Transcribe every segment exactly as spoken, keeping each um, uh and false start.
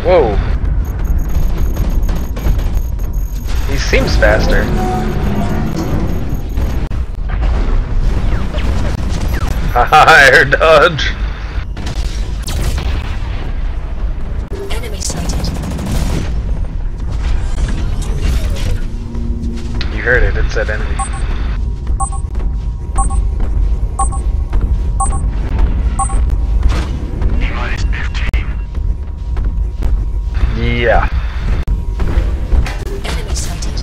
Whoa. He seems faster. Haha, air dodge. Enemy sighted. You heard it, it said enemy. Minus fifteen. Yeah. Enemy sighted.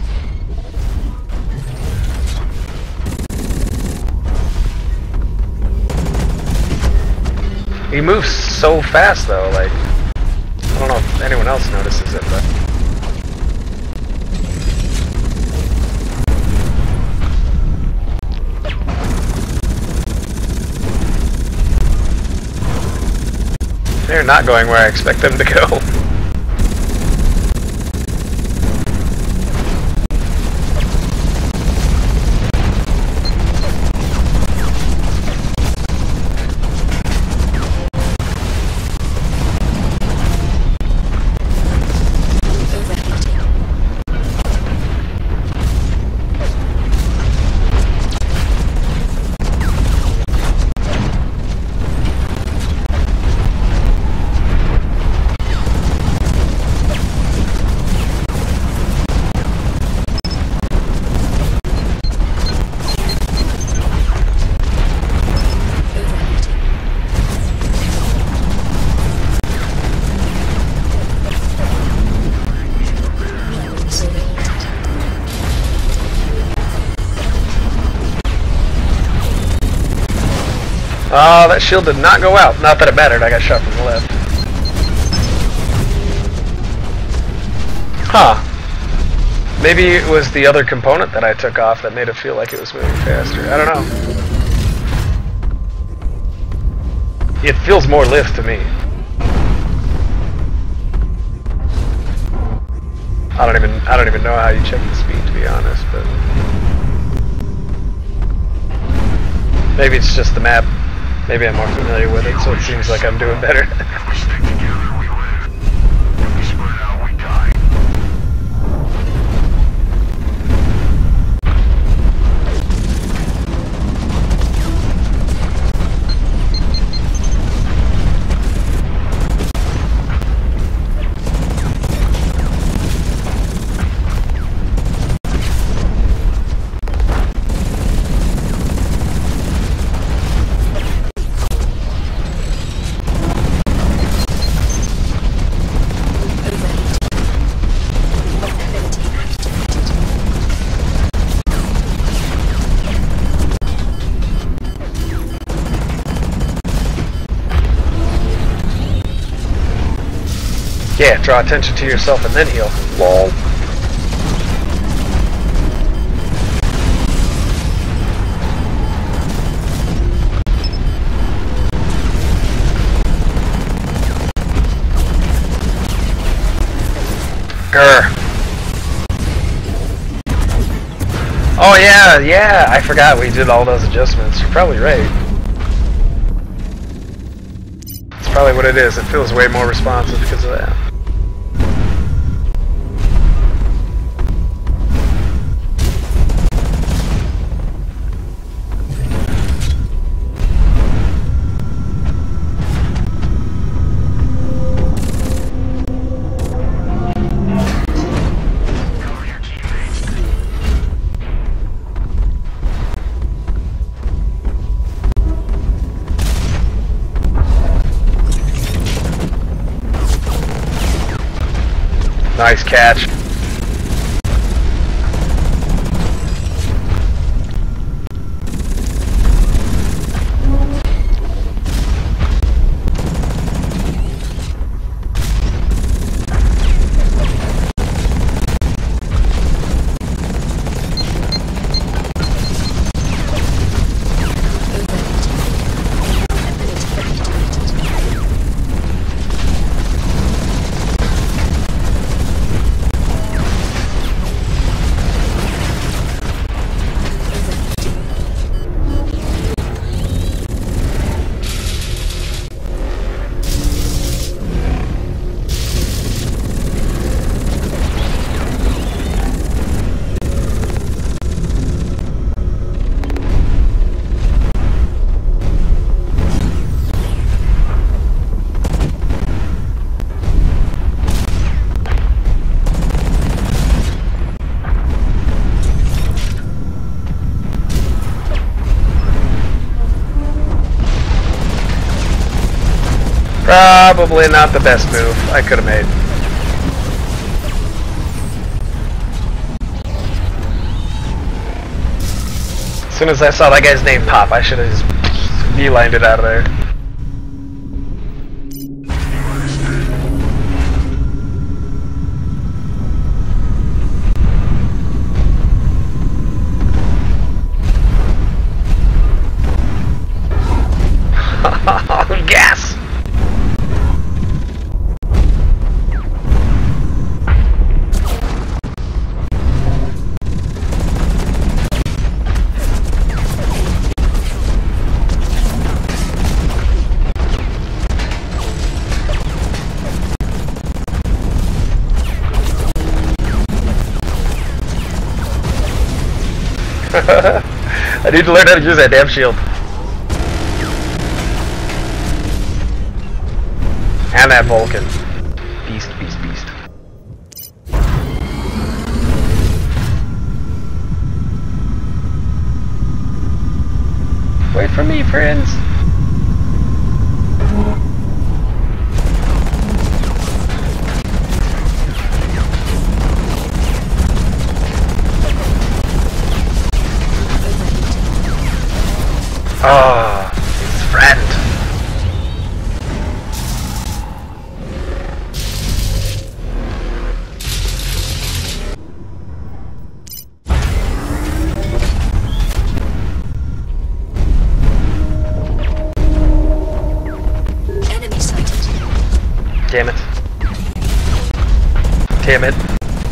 He moves so fast though, like, I don't know if anyone else notices it, but... They're not going where I expect them to go. Oh, that shield did not go out. Not that it mattered, I got shot from the left. Huh. Maybe it was the other component that I took off that made it feel like it was moving faster. I don't know. It feels more lift to me. I don't even I don't even know how you check the speed, to be honest, but maybe it's just the map. Maybe I'm more familiar with it, so it seems like I'm doing better. If we stick together, we live. If we split out, we die. Yeah, draw attention to yourself and then heal. Lol. Grr. Oh yeah, yeah, I forgot we did all those adjustments. You're probably right. That's probably what it is. It feels way more responsive because of that. Nice catch. Probably not the best move I could have made. As soon as I saw that guy's name pop, I should have just beelined it out of there. Gas! I need to learn how to use that damn shield. And that Vulcan. Beast, beast, beast. Wait for me, friends. Ah, oh, his friend. Enemy sighted. Damn it. Damn it.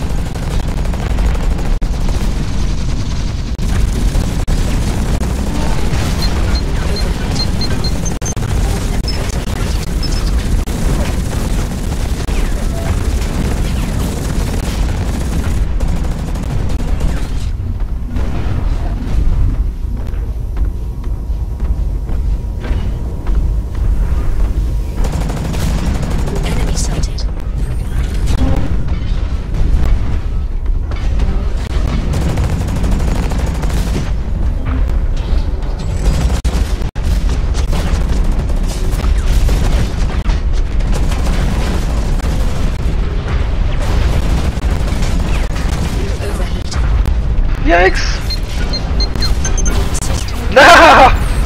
Yikes! No!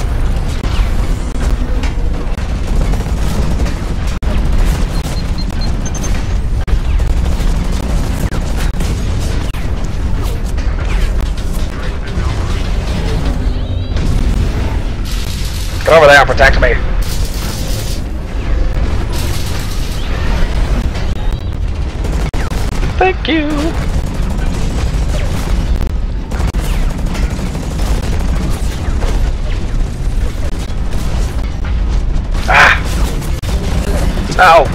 Get over there and protect me. Thank you. Ow!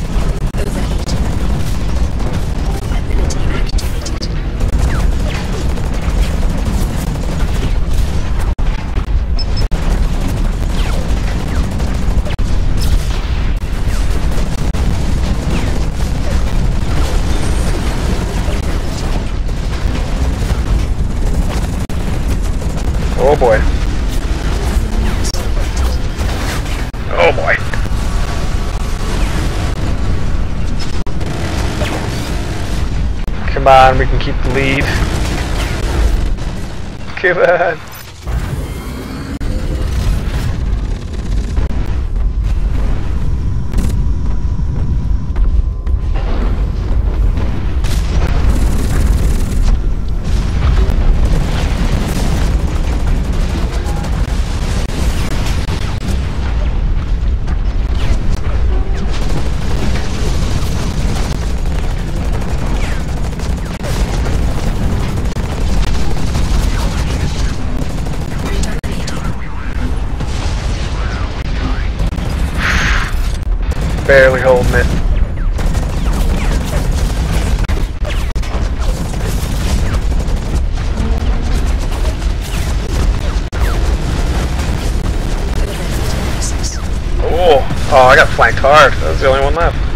Oh boy. Oh boy. Come on, we can keep the lead. Come on. Barely holding it. Oh, oh, I got flanked hard. That was the only one left.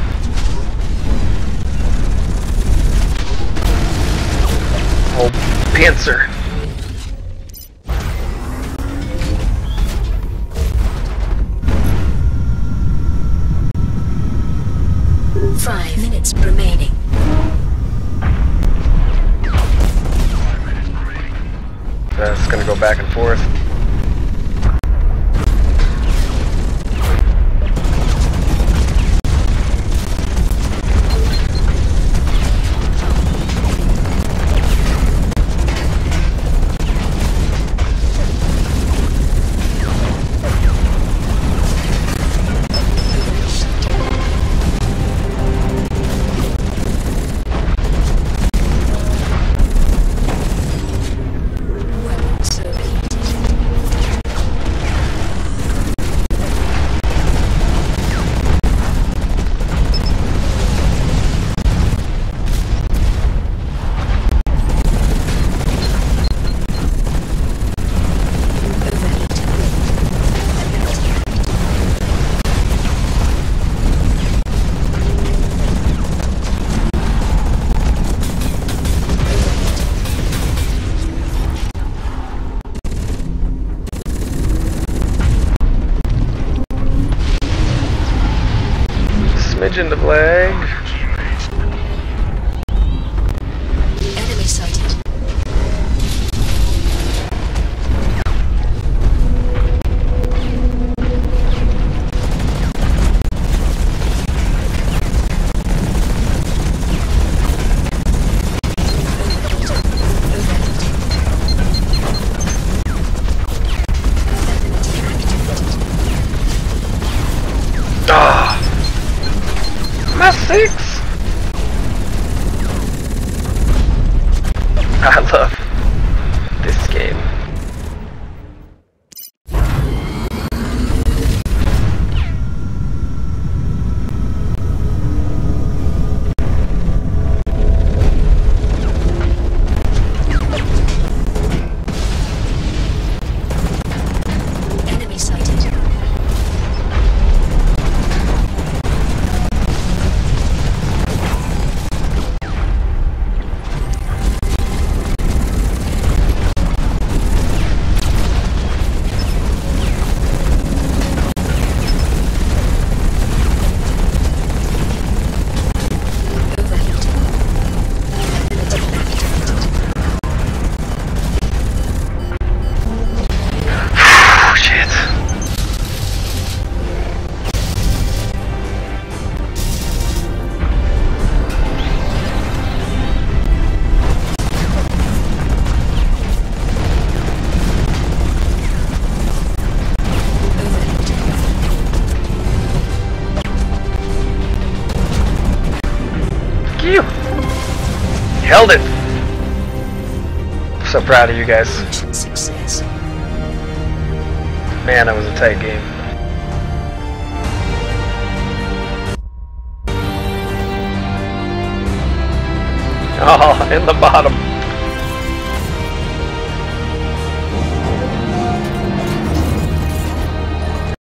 Oh, Panzer. Five minutes remaining. That's gonna go back and forth. Smidgen of lag. Enemy sighted. Ah, my six. I love this game. Enemy sighted. You held it. So proud of you guys. Mission success. Man, that was a tight game. Oh, in the bottom.